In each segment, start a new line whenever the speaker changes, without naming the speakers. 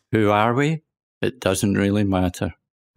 Who are we? It doesn't really matter.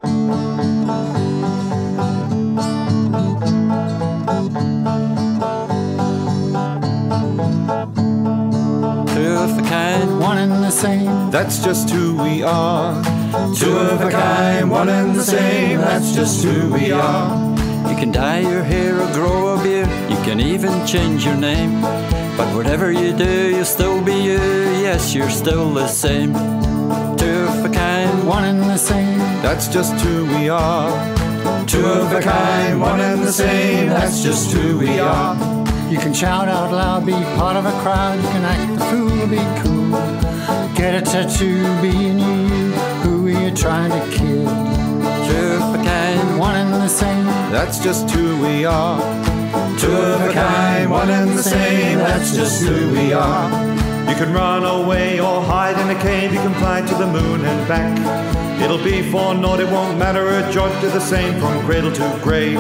Two of a kind, one and the same.
That's just who we are.
Two of a kind, one and the same. That's just who we are. You can dye your hair or grow a beard. You can even change your name. But whatever you do, you'll still be you. Yes, you're still the same. Two of a kind, one and the same.
That's just who we are.
Two of a kind, one and the same. That's just who we are.
You can shout out loud, be part of a crowd. You can act the fool, be cool. Get a tattoo, being you. Who are you trying to kid?
Two of a kind, one and the same.
That's just who we are.
Two of a kind, one and the same. That's just who we are.
You can run away or hide in a cave. You can fly to the moon and back. It'll be for naught, it won't matter a jot. Do the same from cradle to grave.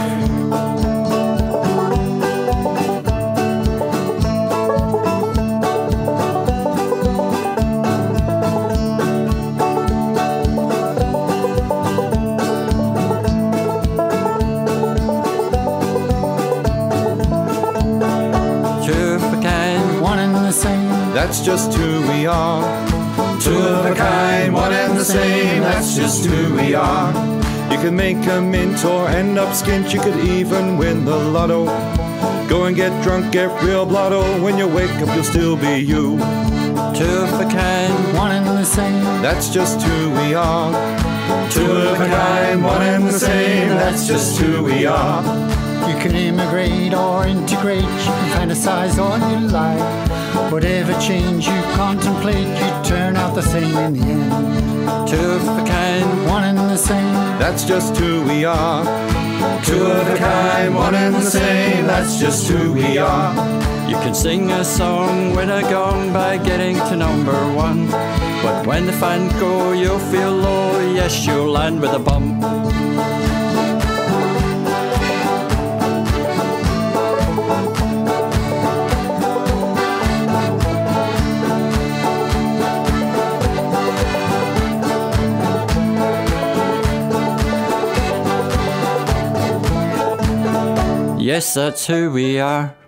That's just who we are.
Two of a kind, one and the same. That's just who we are.
You can make a mint or end up skint. You could even win the lotto. Go and get drunk, get real blotto. When you wake up, you'll still be you.
Two of a kind, one and the same.
That's just who we are.
Two of a kind, one and the same. That's just who we are.
You can immigrate or integrate. You can fantasize all you like. Whatever change you contemplate, you turn out the same in the end.
Two of a kind, one and the same.
That's just who we are.
Two of a kind, one and the same. That's just who we are. You can sing a song with a gong by getting to number one. But when the fans go, you'll feel low. Yes, you'll land with a bump. Yes, that's who we are.